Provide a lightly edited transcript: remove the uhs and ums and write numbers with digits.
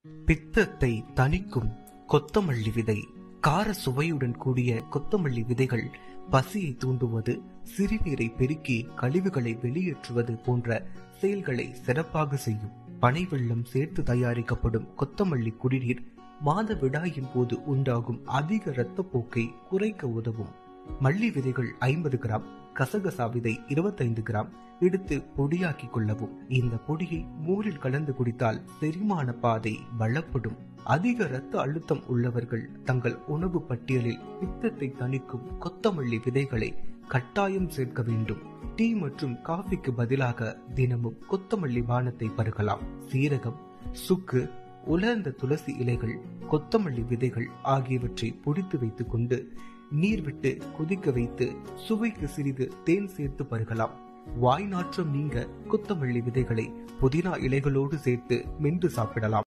பித்தத்தை தணிக்கும் கொத்தமல்லி விதை. கார சுவையுடன் கூடிய கொத்தமல்லி விதைகள் பசியை தூண்டுவது, சிறுநீரை பெருக்கி கழிவுகளை வெளியேற்றுவது போன்ற செயல்களை சிறப்பாக செய்யும். பனை வெல்லம் சேர்த்து தயாரிக்கப்படும் கொத்தமல்லி குடிநீர் மாதவிடாயின் போது உண்டாகும் அதிக இரத்தப்போக்கை குறைக்க உதவும். மல்லி விதைகள் 50 கிராம், கசகசா விதை 25 கிராம் எடுத்து பொடியாக்கி கொள்ளவும். இந்த பொடியை மோரில் கலந்து குடித்தால் செரிமான பாதை பலப்படும். அதிக இரத்த அழுத்தம் உள்ளவர்கள் தங்கள் உணவு பட்டியலில் பித்தத்தை தணிக்கும் கொத்தமல்லி விதைகளை கட்டாயம் சேர்க்க வேண்டும். டீ மற்றும் காஃபிக்கு பதிலாக தினமும் கொத்தமல்லி பானத்தை பருகலாம். சீரகம், சுக்கு, உலர்ந்த துளசி இலைகள், கொத்தமல்லி விதைகள் ஆகியவற்றை பொடித்து வைத்துக் கொண்டு நீர் விட்டு கொதிக்க வைத்து சுவைக்கு சிறிது தேன் சேர்த்து பருகலாம். வாய் நாற்றம் நீங்க கொத்தமல்லி விதைகளை புதினா இலைகளோடு சேர்த்து மென்று சாப்பிடலாம்.